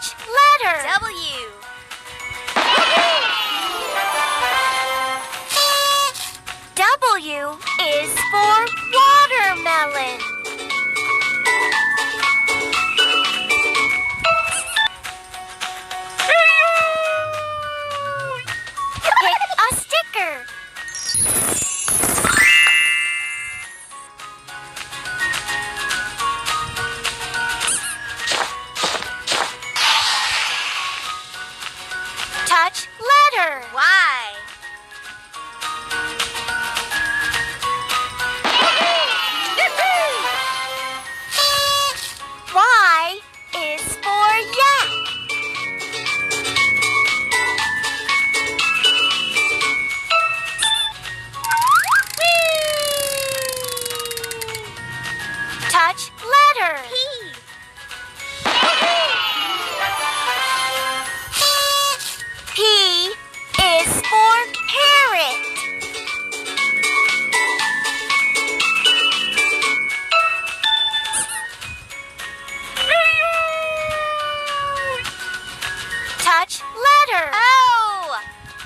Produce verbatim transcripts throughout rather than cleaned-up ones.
Touch letter. W. W is for watermelon. Pick a sticker. Touch letter. Y. Y is for yak. Touch letter. P. P is for parrot. Touch letter. O.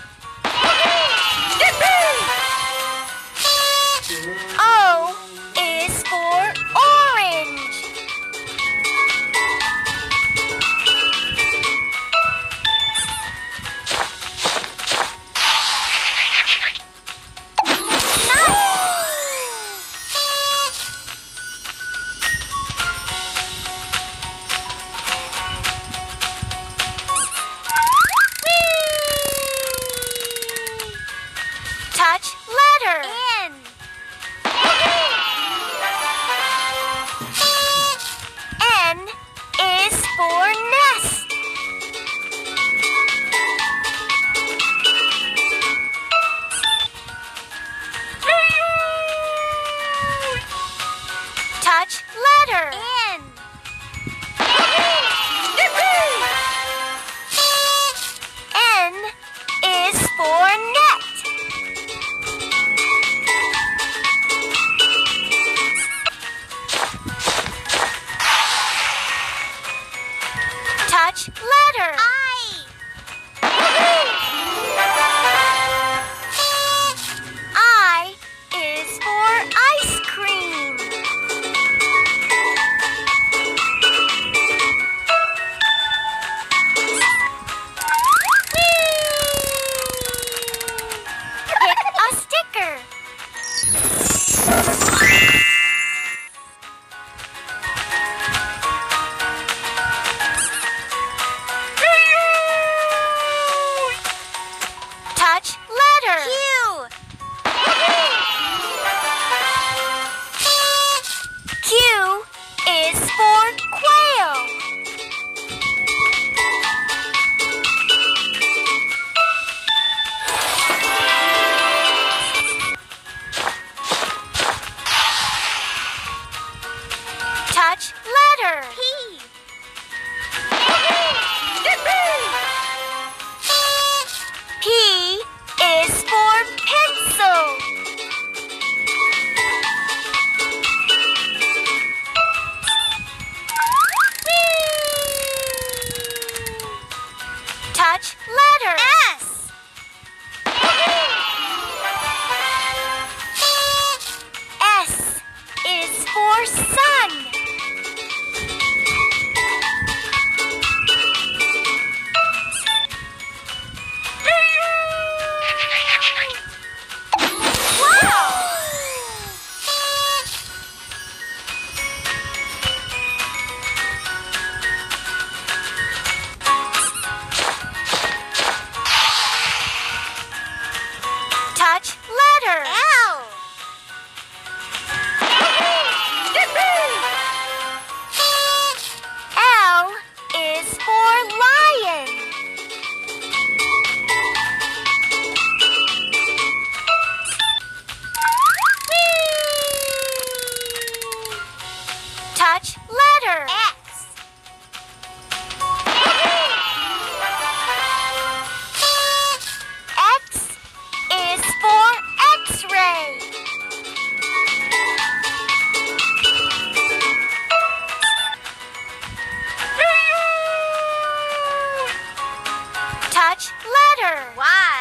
O is for orange. Touch letter. N. N is for nest. Touch letter. N. N is for net. Touch letter. I. I is for ice cream. Pick a sticker. Touch letter. Q. Q is for quail. Touch letter. P. P is for pencil. Touch letter. S. S is for sun. Touch letter. Y.